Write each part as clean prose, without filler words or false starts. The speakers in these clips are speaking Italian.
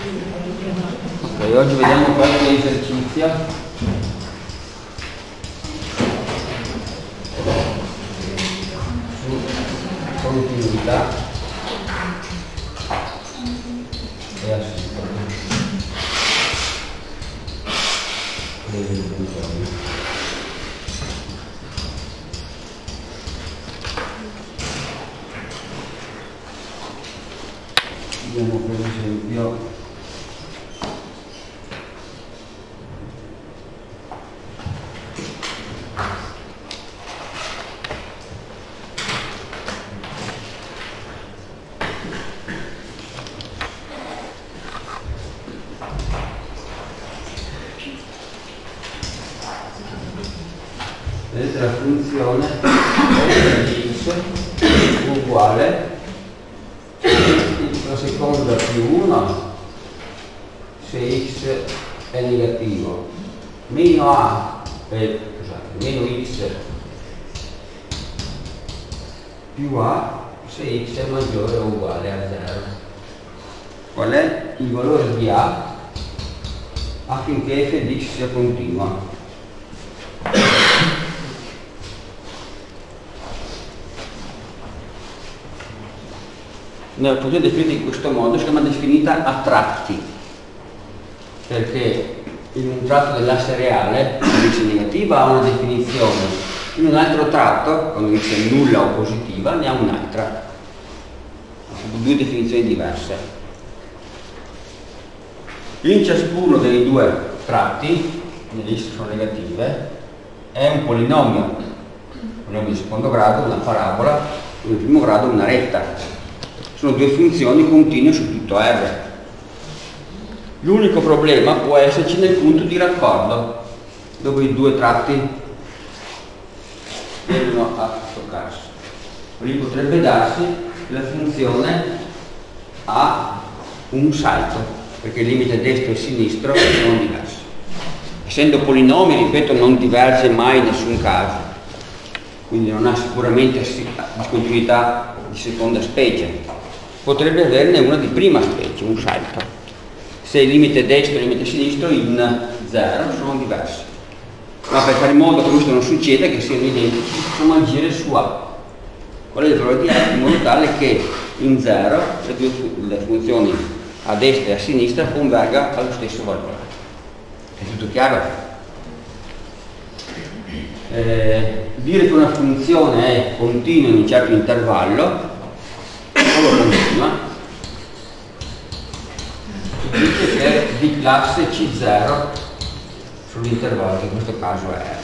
Ok, oggi vediamo qualche esercizio. Su continuità e assincronia. Vediamo per esempio vedete la funzione di x uguale la seconda più 1 se x è negativo meno a meno x più a se x è maggiore o uguale a 0. Qual è il valore di a affinché f di x sia continua? Noi possiamo definire in questo modo, si chiama definita a tratti, perché in un tratto dell'asse reale, quando x è negativa, ha una definizione, in un altro tratto, quando x è nulla o positiva, ne ha un'altra. Sono due definizioni diverse. In ciascuno dei due tratti, le x sono negative, è un polinomio di secondo grado, una parabola, di primo grado una retta. Sono due funzioni continue su tutto R. L'unico problema può esserci nel punto di raccordo, dove i due tratti tendono a toccarsi. Lì potrebbe darsi che la funzione ha un salto, perché il limite destro e sinistro sono diversi. Essendo polinomi, ripeto, non diverge mai in nessun caso, quindi non ha sicuramente discontinuità di seconda specie. Potrebbe averne una di prima specie, un salto. Se il limite destro e il limite sinistro in 0 sono diversi. Ma per fare in modo che questo non succeda, che siano identici, possiamo agire su A. Qual è il valore di A? In modo tale che in 0 le funzioni a destra e a sinistra converga allo stesso valore. È tutto chiaro? Dire che una funzione è continua in un certo intervallo solo continua si dice che è di classe C0 sull'intervallo, che in questo caso è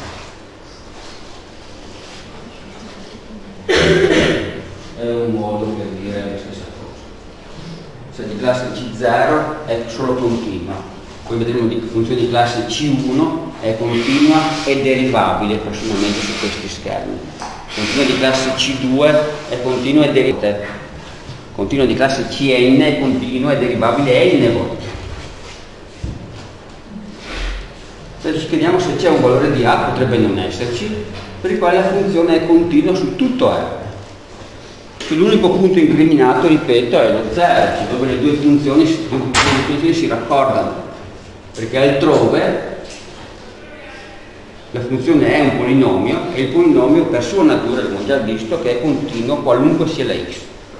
R. È un modo per dire la stessa cosa. Se di classe C0 è solo continua, poi vedremo di funzione di classe C1 è continua e derivabile prossimamente su questi schermi. Continua di classe C2 è continua e derivabile. Continua di classe Cn è continua e derivabile n volte. Se scriviamo se c'è un valore di A, potrebbe non esserci, per il quale la funzione è continua su tutto R. L'unico punto incriminato, ripeto, è lo 0, dove le due funzioni si raccordano, perché altrove la funzione è un polinomio e il polinomio per sua natura, abbiamo già visto, che è continuo qualunque sia la x.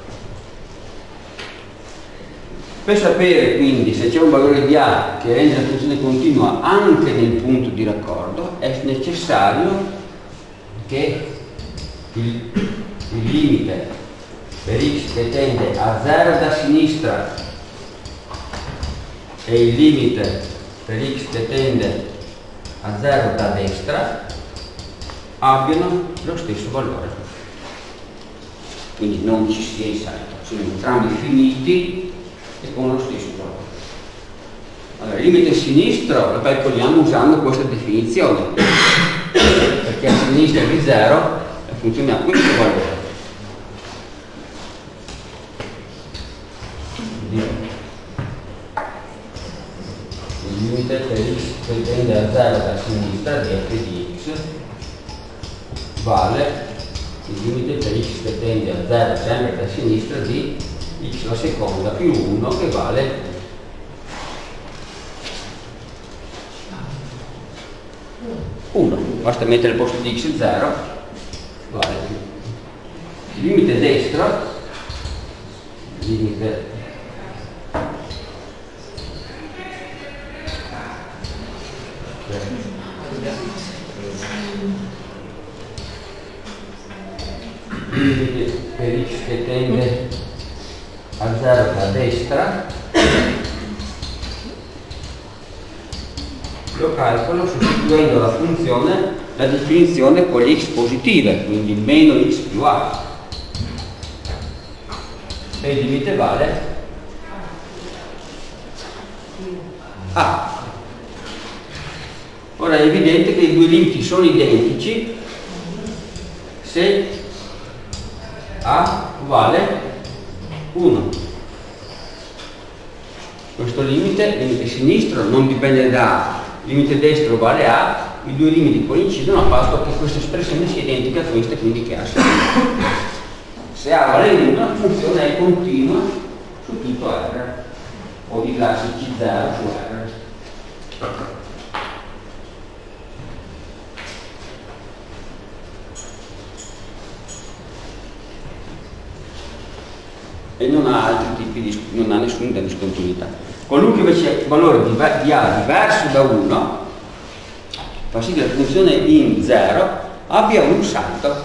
Per sapere quindi se c'è un valore di A che rende la funzione continua anche nel punto di raccordo, è necessario che il limite per x che tende a 0 da sinistra e il limite per x che tende a 0 da destra abbiano lo stesso valore. Quindi non ci sia il salto, sono entrambi finiti e con lo stesso valore. Allora, il limite sinistro lo calcoliamo usando questa definizione, perché a sinistra di 0 la funzione ha questo valore. Il limite per x che tende a 0 da sinistra di f di x vale il limite per x che tende a 0 sempre da sinistra di x alla seconda più 1 che vale 1, basta mettere al posto di x 0, vale il limite destro, limite per x che tende a 0 da destra, lo calcolo sostituendo la funzione, la definizione con le x positive, quindi meno x più a, e il limite vale a. Ora è evidente che i due limiti sono identici se a vale 1. Questo limite sinistro non dipende da a, il limite destro vale a, i due limiti coincidono a patto che questa espressione sia identica a questa, quindi che a sia 1. Se a vale 1, la funzione è continua su tutto R, o di classe C0 su R. E non ha altri tipi di, non ha nessuna discontinuità. Qualunque invece valore di A diverso da 1 fa sì che la funzione in 0 abbia un salto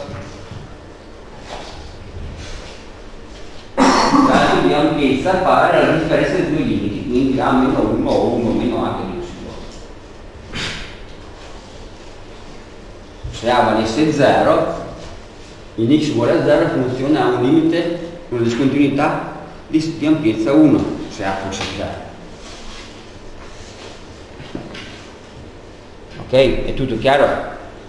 di ampiezza pari alla differenza dei due limiti, quindi A meno 1 o 1 meno A che non si può. Se A valesse 0, in x uguale a 0 la funzione ha un limite, una discontinuità di ampiezza 1, se A fosse 0. Ok? È tutto chiaro?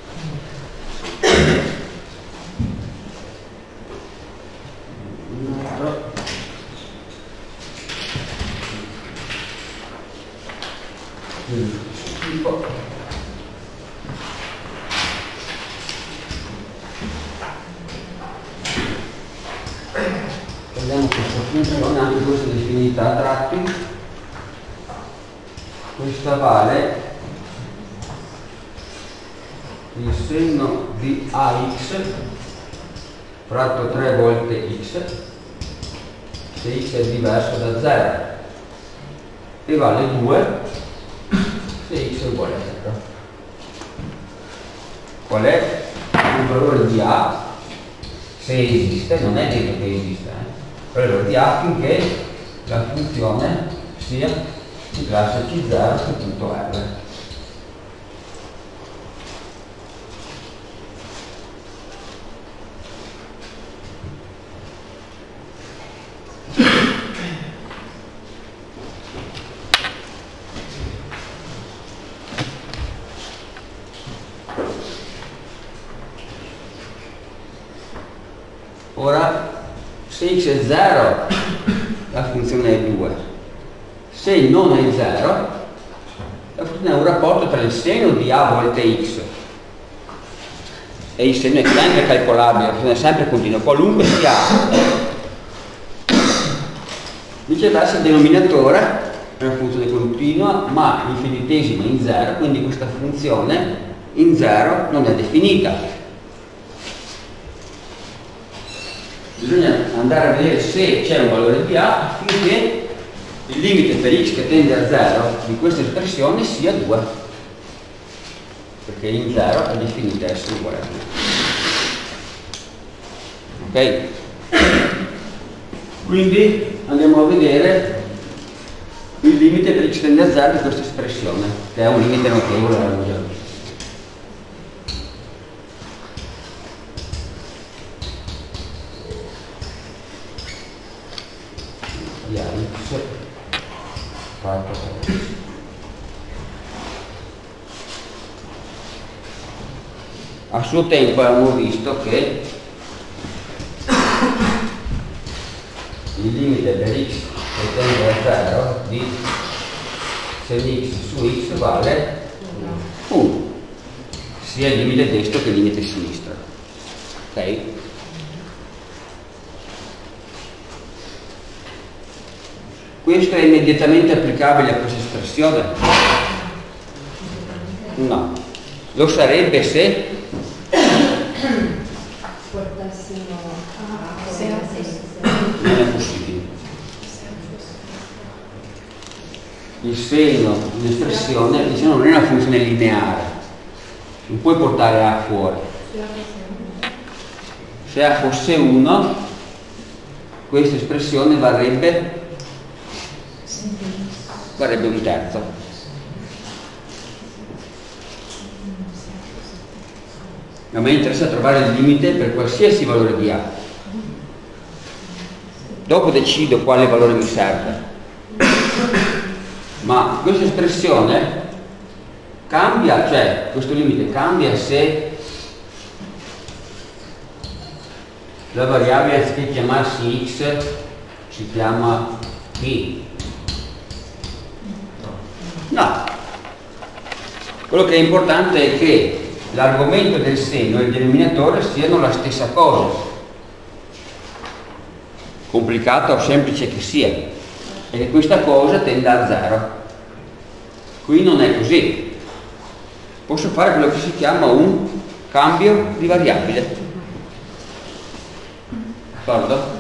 Vediamo questa funzione, anche questa è definita a tratti. Questa vale il seno di ax fratto 3 volte x se x è diverso da 0 e vale 2 se x è uguale a 0. Qual è il valore di A? Se esiste, non è detto che esista, il valore di A finché la funzione sia di classe C0 su tutto R. Ora, se x è 0, la funzione è 2. Se non è 0, la funzione è un rapporto tra il seno di A volte x. E il seno è sempre calcolabile, la funzione è sempre continua, qualunque sia A. Viceversa, il denominatore è una funzione continua, ma infinitesima in 0, quindi questa funzione in 0 non è definita. Bisogna andare a vedere se c'è un valore di A affinché il limite per x che tende a 0 di questa espressione sia 2, perché in 0 è definita essere uguale a 2. Ok? Quindi andiamo a vedere il limite per x tende a 0 di questa espressione, che è un limite notevole, l'abbiamo già visto. A suo tempo abbiamo visto che il limite per x che tende a 0 di sen x su x vale 1, sia il limite destro che il limite sinistro. Ok? Questo è immediatamente applicabile a questa espressione? No. Lo sarebbe se portassimo non è possibile. Il seno di un'espressione, diciamo, non è una funzione lineare, non puoi portare A fuori. Se A fosse 1, questa espressione varrebbe un terzo. A me interessa trovare il limite per qualsiasi valore di A. Dopo decido quale valore mi serve. Ma questa espressione cambia, cioè questo limite cambia se la variabile anziché chiamarsi x si chiama p. No. Quello che è importante è che l'argomento del seno e il denominatore siano la stessa cosa, complicata o semplice che sia, e che questa cosa tenda a 0. Qui non è così. Posso fare quello che si chiama un cambio di variabile. D'accordo?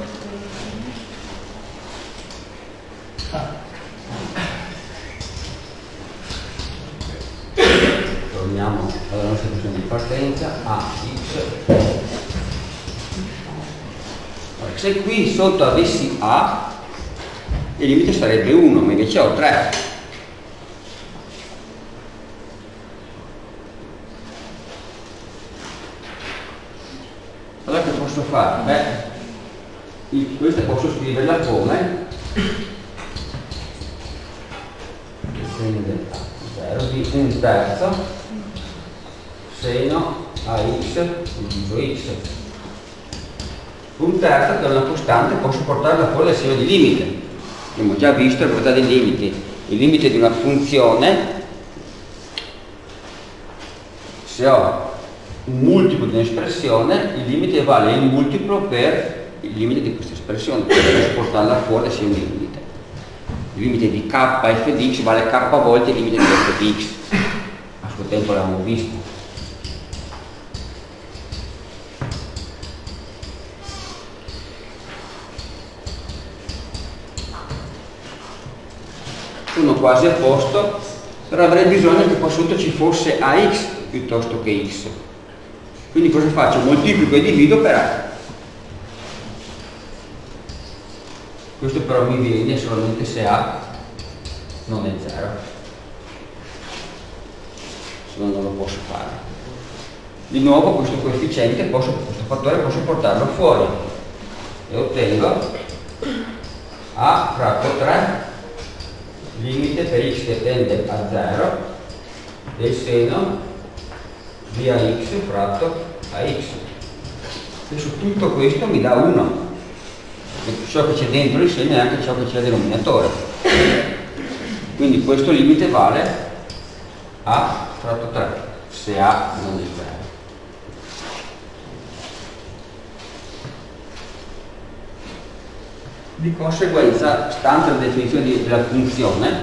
Torniamo alla nostra funzione di partenza, a x. Se qui sotto avessi a, il limite sarebbe 1, ma invece ho 3. Allora che posso fare? Beh, questa posso scriverla come zero di un terzo seno a x diviso x. Un terzo, che è una costante, posso portarla fuori dal segno di limite. Abbiamo già visto la proprietà dei limiti. Il limite di una funzione, se ho un multiplo di un'espressione, il limite vale il multiplo per il limite di questa espressione, posso portarla fuori dal segno di limite. Il limite di k f di x vale k volte il limite di f di x. A suo tempo l'avevamo visto. Sono quasi a posto, però avrei bisogno che qua sotto ci fosse ax piuttosto che x. Quindi cosa faccio? Moltiplico e divido per a. Questo però mi viene solamente se a non è 0, se no non lo posso fare. Di nuovo questo coefficiente, questo fattore posso portarlo fuori e ottengo a fratto 3 limite per x che tende a 0 del seno di ax fratto ax. Adesso tutto questo mi dà 1. Ciò che c'è dentro il seno è anche ciò che c'è nel denominatore. Quindi questo limite vale a fratto 3 se a non è 0. Di conseguenza, stante la definizione della funzione,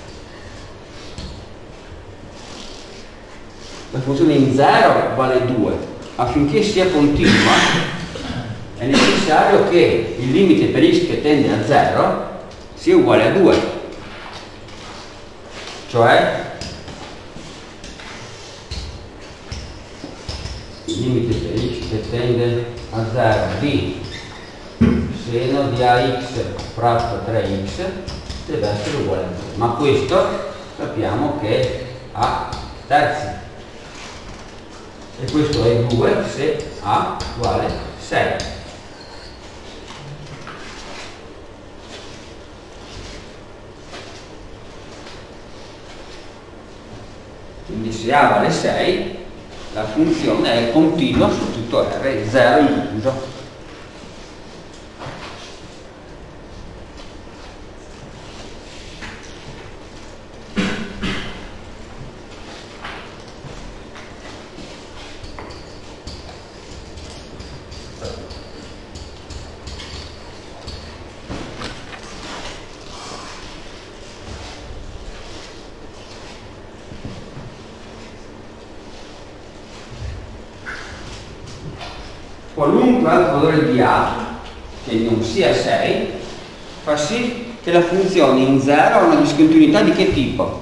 la funzione in 0 vale 2. Affinché sia continua è necessario che il limite per x che tende a 0 sia uguale a 2, cioè il limite per x che tende a 0 di seno di ax fratto 3x deve essere uguale a 2, ma questo sappiamo che è a terzi e questo è 2 se a uguale 6. Quindi se A vale 6, la funzione è continua su tutto R, 0 incluso. qualunque altro valore di A che non sia 6 fa sì che la funzione in 0 ha una discontinuità di che tipo?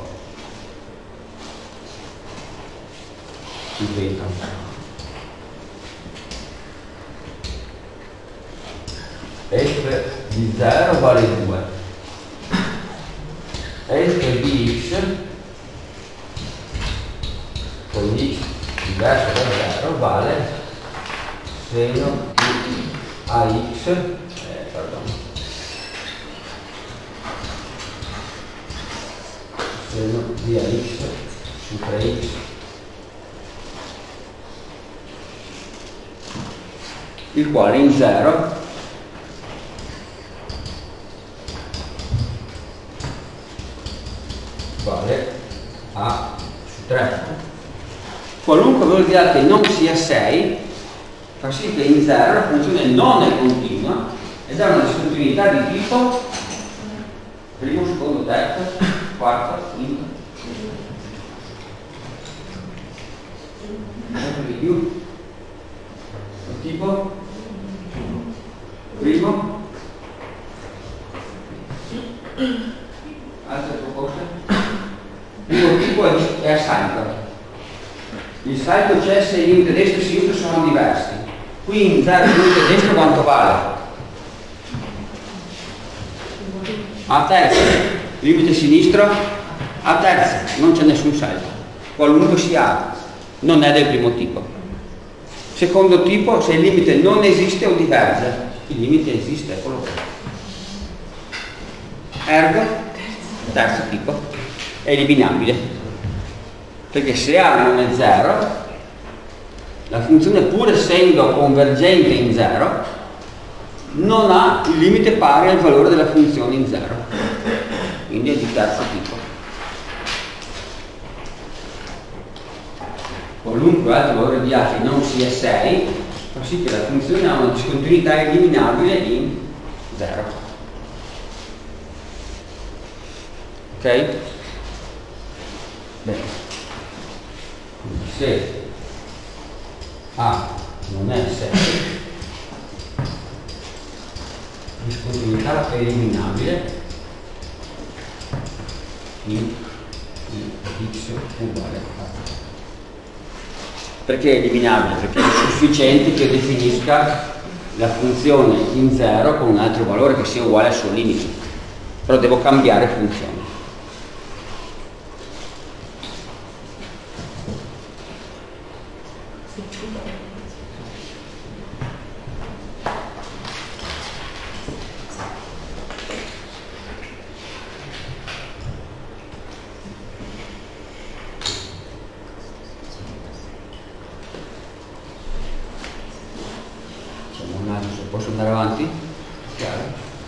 Ripeto. F di 0 vale 2. F di x con x diverso da 0 vale seno di ax seno di ax su 3x il quale in 0 vale a su 3. Qualunque valore di A che non sia 6 fa sì che in 0 la funzione non è continua ed ha una discontinuità di tipo primo, secondo, terzo, quarto, quinto, sempre di più. Il tipo primo, altre proposte. Il primo tipo è a salto. Il salto c'è se il limite destro e sinistro sono diversi. Qui in 0 il limite destro quanto vale? A terzo. Il limite sinistro? A terzo. Non c'è nessun salto. Qualunque sia, non è del primo tipo. Secondo tipo, se il limite non esiste o diverge. Il limite esiste, eccolo qua. Ergo, terzo tipo, è eliminabile. Perché se A non è 0, la funzione pur essendo convergente in 0 non ha il limite pari al valore della funzione in 0, quindi è di terzo tipo. Qualunque altro valore di A che non sia 6 fa sì che la funzione ha una discontinuità eliminabile in 0. Ok? Bene. Se A non è 6, discontinuità eliminabile in x uguale a. Perché è eliminabile? Perché è sufficiente che definisca la funzione in 0 con un altro valore che sia uguale al suo limite, però devo cambiare funzione. Posso andare avanti? Chiaro?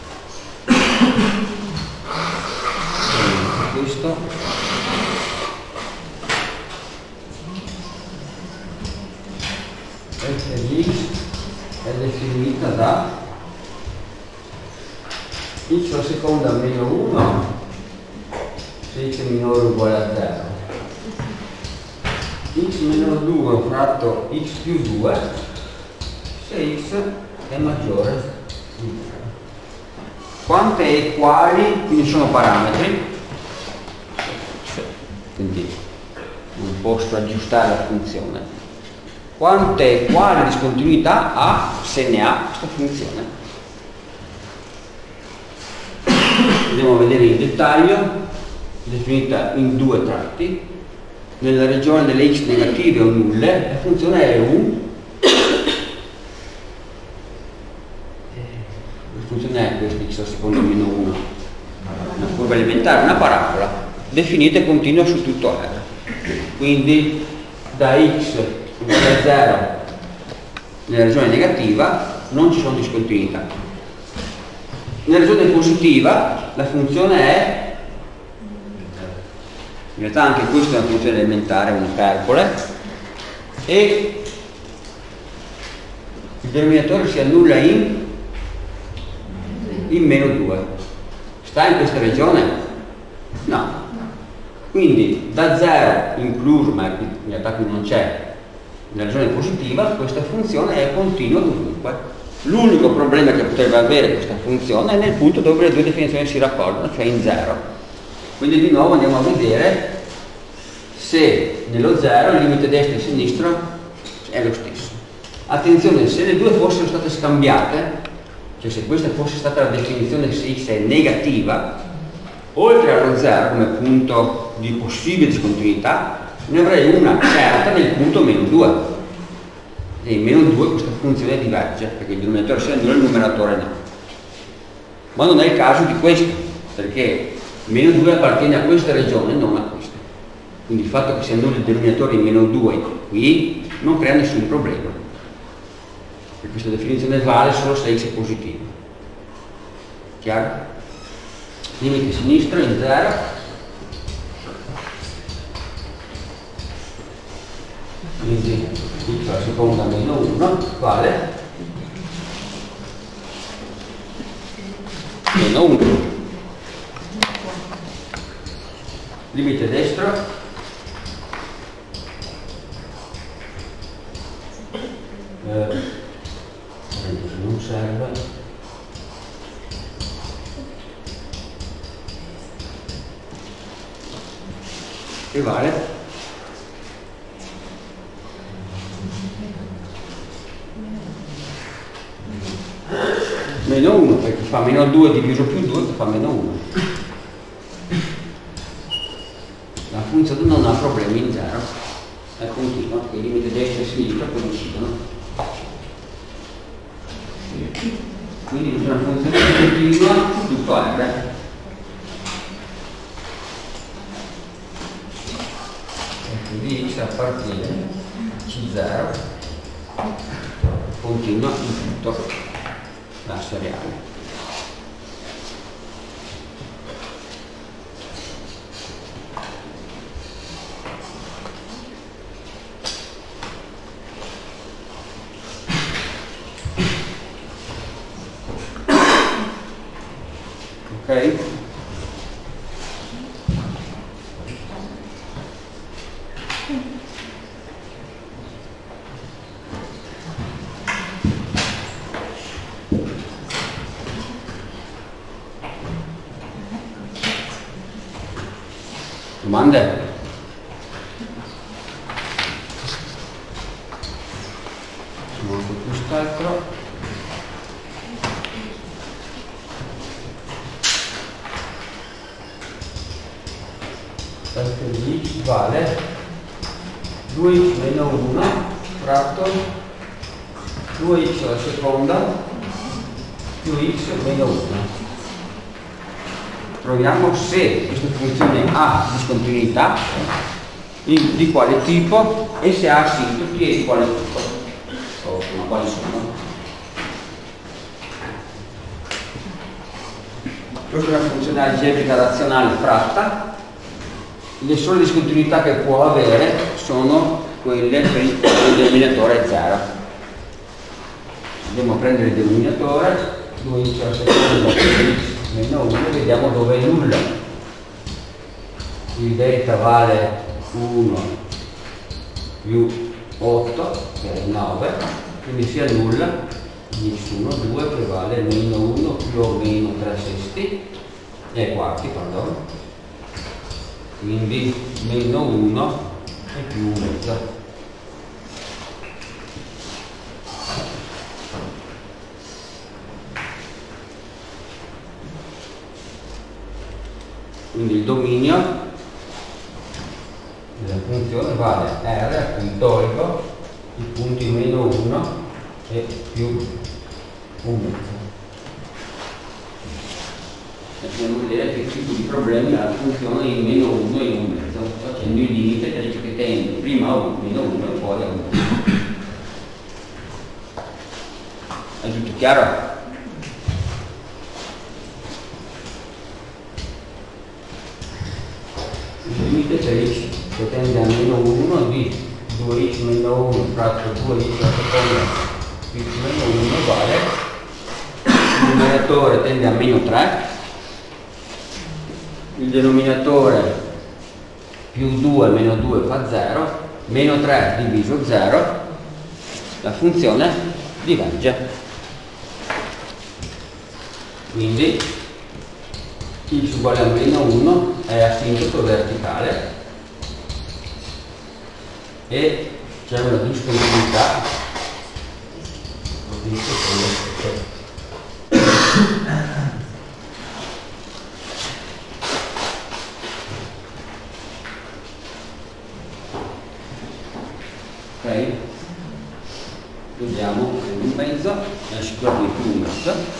Questo f di x è definita da x alla seconda meno 1 se x è minore o uguale a 0, x meno 2 fratto x più 2 se x è maggiore di 0. Quante e quali, quindi sono parametri, quindi non posso aggiustare la funzione. Quante e quali discontinuità ha se ne ha questa funzione? Andiamo a vedere in dettaglio, definita in due tratti. Nella regione delle x negative o nulle la funzione è u. Funzione è questo x secondo meno 1, una curva elementare, una parabola definita e continua su tutto R. Quindi da x uguale a 0 nella regione negativa non ci sono discontinuità. Nella regione positiva la funzione è, in realtà anche questa è una funzione elementare, un'iperbole, e il denominatore si annulla in meno 2. Sta in questa regione? No. Quindi da 0 incluso, ma in realtà qui non c'è, nella regione positiva, questa funzione è continua dovunque. L'unico problema che potrebbe avere questa funzione è nel punto dove le due definizioni si raccordano, cioè in 0. Quindi di nuovo andiamo a vedere se nello 0 il limite destro e sinistro è lo stesso. Attenzione, se le due fossero state scambiate, cioè se questa fosse stata la definizione X è negativa, oltre allo 0 come punto di possibile discontinuità, ne avrei una certa nel punto meno 2. E in meno 2 questa funzione diverge, perché il denominatore sia nullo e il numeratore no. Ma non è il caso di questo, perché meno 2 appartiene a questa regione, non a questa. Quindi il fatto che sia nullo il denominatore in meno 2 qui non crea nessun problema. Perché questa definizione vale solo se x è positivo. Chiaro? Limite sinistro in 0. Quindi x alla seconda meno 1 vale meno 1. Limite destro non serve, e vale meno 1, perché fa meno 2 diviso più 2 che fa meno 1. La funzione non ha problemi in 0, è continua, perché i limiti destra e sinistra coincidono. Quindi una funzione continua su tutto R. E quindi x appartiene C0 continua in tutto l'asse reale. Ok? Domande? Molto più spettro. Perché di x vale 2x meno 1 fratto 2x alla seconda più x meno 1. Proviamo se questa funzione ha discontinuità, di quale tipo, e se ha asintosi e di quale tipo, o quali sono. Questa è una funzione algebrica razionale fratta. Le sole discontinuità che può avere sono quelle per il quale il denominatore è 0. Andiamo a prendere il denominatore, 2x alla seconda più x meno 1, vediamo dove è nulla. Il delta vale 1 più 8, che è 9, quindi sia nulla, nessuno, 2 che vale meno 1 più o meno 3 sesti, quarti, perdono. Quindi meno 1 e più 1 mezzo. Quindi il dominio della funzione vale R a cui tolgo i punti meno 1 e più 1 mezzo. Dobbiamo vedere che tipo di problemi ha la funzione in meno 1 e 1 mezzo, facendo il limite che dice che tende prima a meno 1 e poi a 1. È tutto chiaro? Il limite c'è x che tende a meno 1 di 2x meno 1 fratto 2x alla seconda più x meno 1 vale il numeratore tende a meno 3, il denominatore più 2 meno 2 fa 0, meno 3 diviso 0 la funzione diverge. Quindi x uguale a meno 1 è asintoto verticale e c'è una discontinuità. Ok? Vediamo un mezzo, è sicuramente più un mezzo.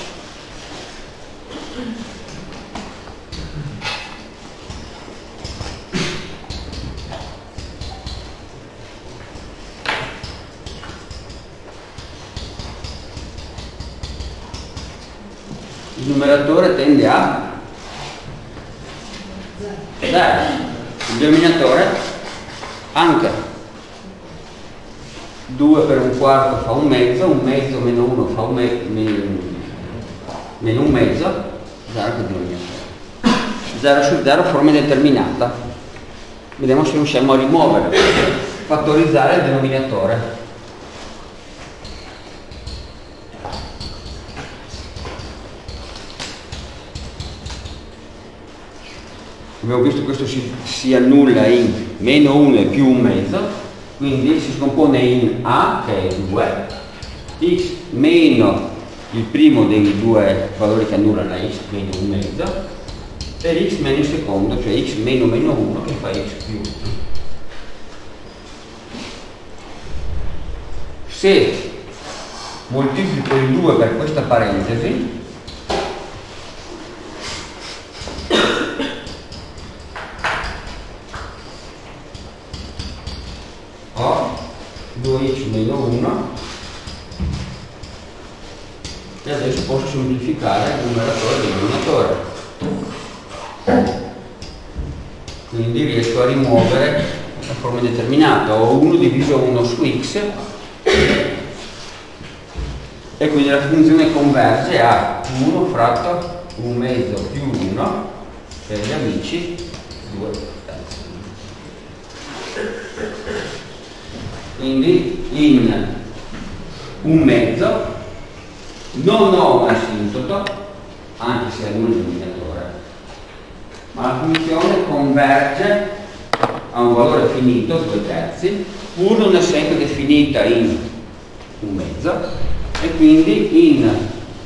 Il numeratore tende a 0, il denominatore anche 2 per un quarto fa un mezzo meno 1 fa meno un mezzo, 0 che denominatore. 0 su 0 forma determinata. Vediamo se riusciamo a rimuovere, fattorizzare il denominatore. Abbiamo visto che questo si annulla in meno 1 e più un mezzo, quindi si scompone in a, che è 2, x meno il primo dei due valori che annullano la x, meno un mezzo, e x meno il secondo, cioè x meno meno 1 che fa x più 1. Se moltiplico il 2 per questa parentesi, ho 2x meno 1 e adesso posso semplificare il numeratore e il denominatore, quindi riesco a rimuovere la forma determinata. Ho 1 diviso 1 su x e quindi la funzione converge a 1 fratto 1 mezzo più 1 per gli amici 2 terzi. Quindi in un mezzo non ho un asintoto, anche se è un denominatore, ma la funzione converge a un valore finito, 2 terzi, pur non essendo definita in un mezzo, e quindi in,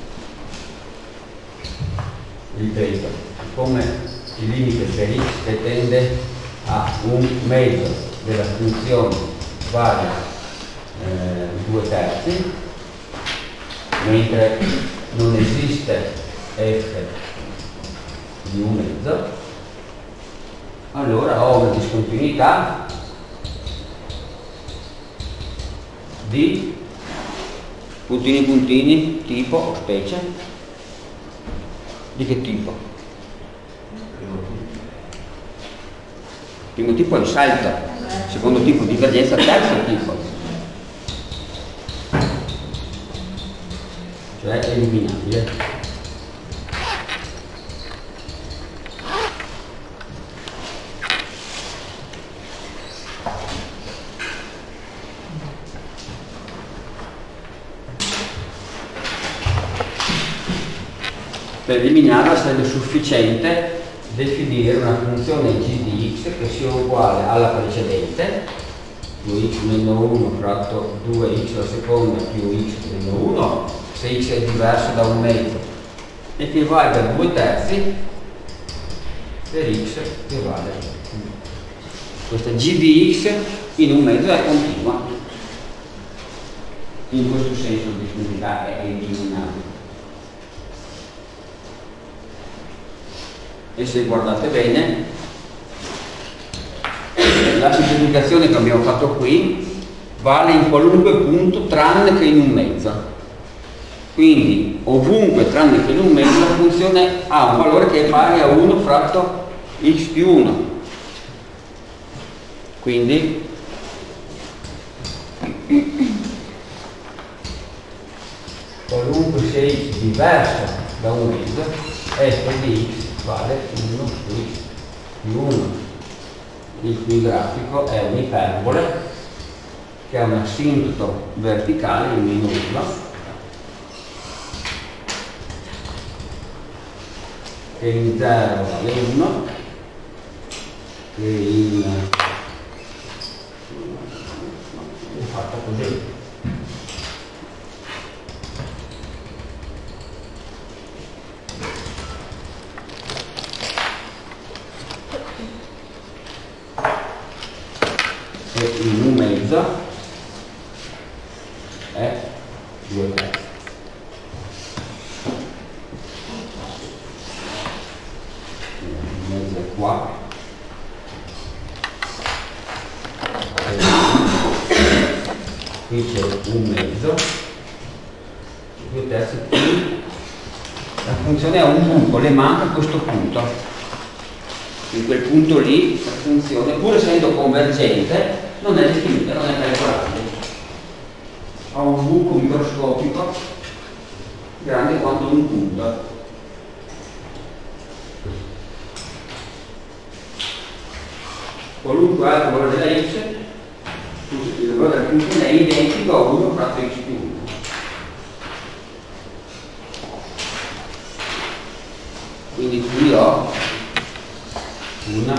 ripeto, come il limite per x che tende a un mezzo della funzione vale 2 terzi, mentre non esiste f di un mezzo, allora ho una discontinuità di puntini puntini tipo o specie. Di che tipo? Primo tipo è il salto, secondo tipo divergenza, terzo tipo, cioè è eliminabile. Per eliminarla sarebbe sufficiente definire una funzione g di x che sia uguale alla precedente, 2x meno 1 fratto 2x alla seconda più x meno 1, se x è diverso da un mezzo, e che valga 2 terzi per x che vale 1. Questa g di x in un mezzo è continua. In questo senso la discontinuità è eliminabile. E se guardate bene, la semplificazione che abbiamo fatto qui vale in qualunque punto tranne che in un mezzo. Quindi ovunque tranne che in un mezzo la funzione ha un valore che è pari a 1 fratto x più 1. Quindi qualunque sia x diverso da un mezzo, f di x vale 1 su x più 1. Il cui grafico è un'iperbole che ha un asintoto verticale in meno 1, che in 0 vale 1, che in è fatta così, e in 1 mezzo è 2 terzi. Mezzo è qua, qui c'è 1 mezzo, 2 terzi qui. La funzione ha un buco, le manca questo punto. In quel punto lì la funzione, pur essendo convergente, non è definita, non è calcolabile. Ha un buco microscopico grande quanto un punto. Qualunque altro valore della x, il valore della funzione è identico a 1 fratto x più 1. Quindi qui ho una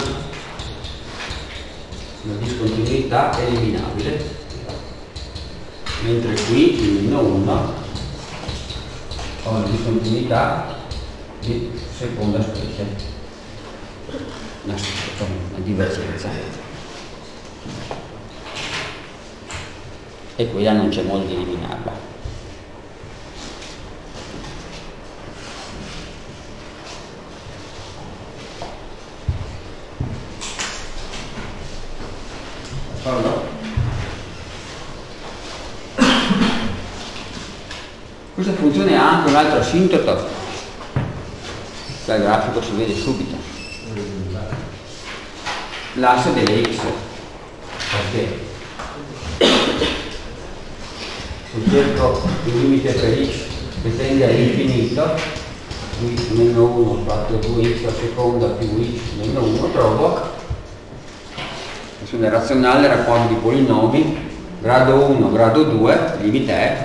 discontinuità eliminabile, mentre qui in meno 1 ho una discontinuità di seconda specie. Una divergenza, e quella non c'è modo di eliminarla. Allora, questa funzione ha anche un altro asintoto, dal grafico si vede subito, l'asse delle x, perché se cerco il limite per x che tende all'infinito, x meno 1 fatto 2x a seconda più x meno 1, trovo la funzione razionale del rapporto di polinomi grado 1, grado 2, il limite è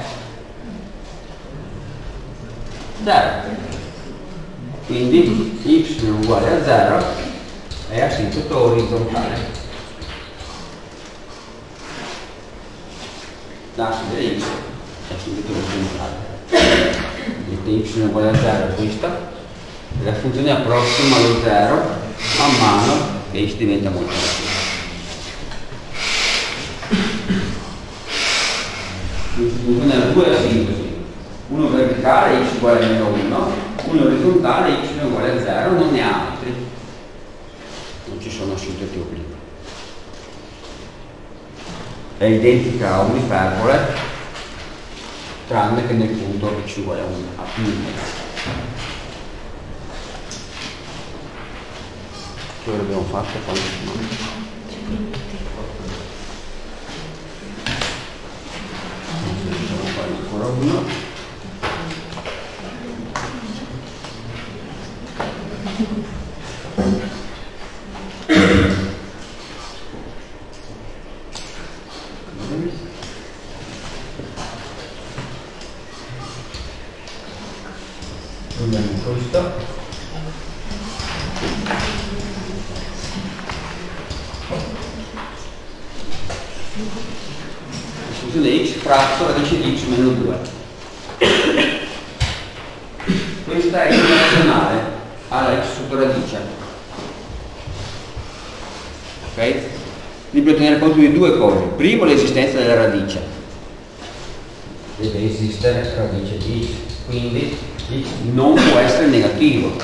0. Quindi y uguale a 0 è asintoto orizzontale. L'asse delle x è asintoto orizzontale. Mette y uguale a 0 è questa, e la funzione approssima lo 0 man mano che x diventa molto più. Quindi funzione ha due asintoti, uno verticale x uguale a meno 1, uno orizzontale y uguale a 0, non ne ha altri. Non ci sono asintoti obliqui. È identica a un'iperbole, tranne che nel punto x uguale a 1, a più 1. Che ora abbiamo fatto? Quando possiamo fare ancora uno. Prendiamo questo, la funzione x fratto radice di x meno 2. Questa è irrazionale alla x sotto radice. Ok? Dobbiamo tenere conto di due cose. Primo, l'esistenza della radice. Deve esistere radice di x, quindi x non può essere negativo.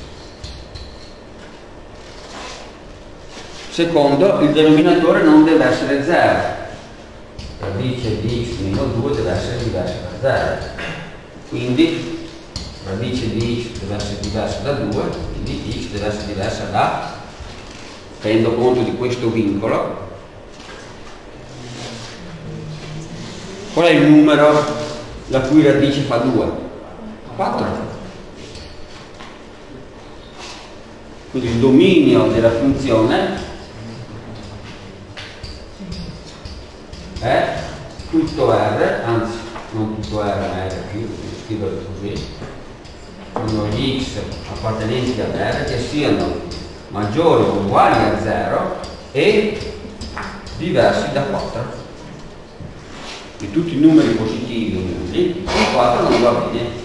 Secondo, il denominatore non deve essere 0. Radice di x meno 2 deve essere diversa da 0. Quindi radice di x deve essere diversa da 2, quindi x deve essere diversa da, tenendo conto di questo vincolo, qual è il numero la cui radice fa 2? 4. Quindi il dominio della funzione è tutto R, anzi non tutto R ma R più, scriverlo così, sono gli x appartenenti ad R che siano maggiori o uguali a 0 e diversi da 4. Di tutti i numeri positivi o nulli, il 4 non va bene.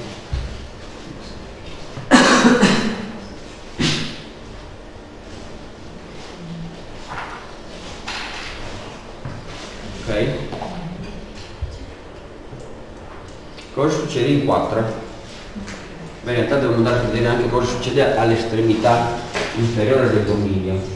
Ok? Cosa succede in 4? Beh, in realtà devo andare a vedere anche cosa succede all'estremità inferiore del dominio.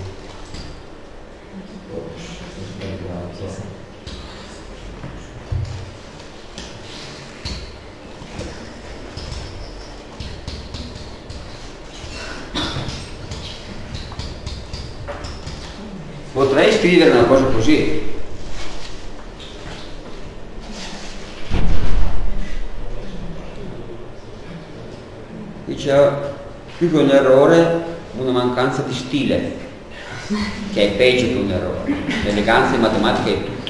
Potrei scrivere una cosa così. Dice più che un errore, una mancanza di stile, che è peggio che un errore. L'eleganza in matematica è tutto.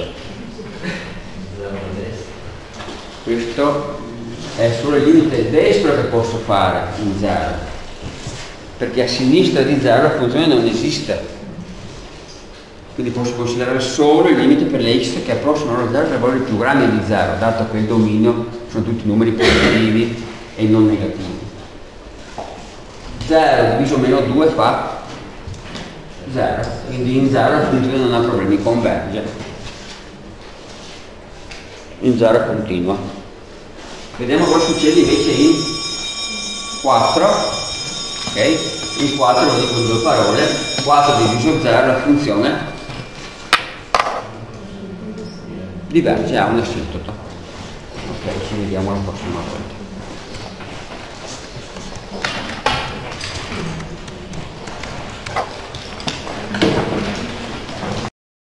Questo è solo il limite destro che posso fare in 0, perché a sinistra di 0 la funzione non esiste. Quindi posso considerare solo il limite per le x che approssimano lo 0 per valori più grandi di 0, dato che il dominio sono tutti numeri positivi e non negativi. 0 diviso meno 2 fa 0, quindi in 0 la funzione non ha problemi, converge. In 0 continua. Vediamo cosa succede invece in 4. Ok? In 4 lo dico in due parole. 4 diviso 0 la funzione diverge, ha un assintoto. Ok, ci vediamo la prossima volta.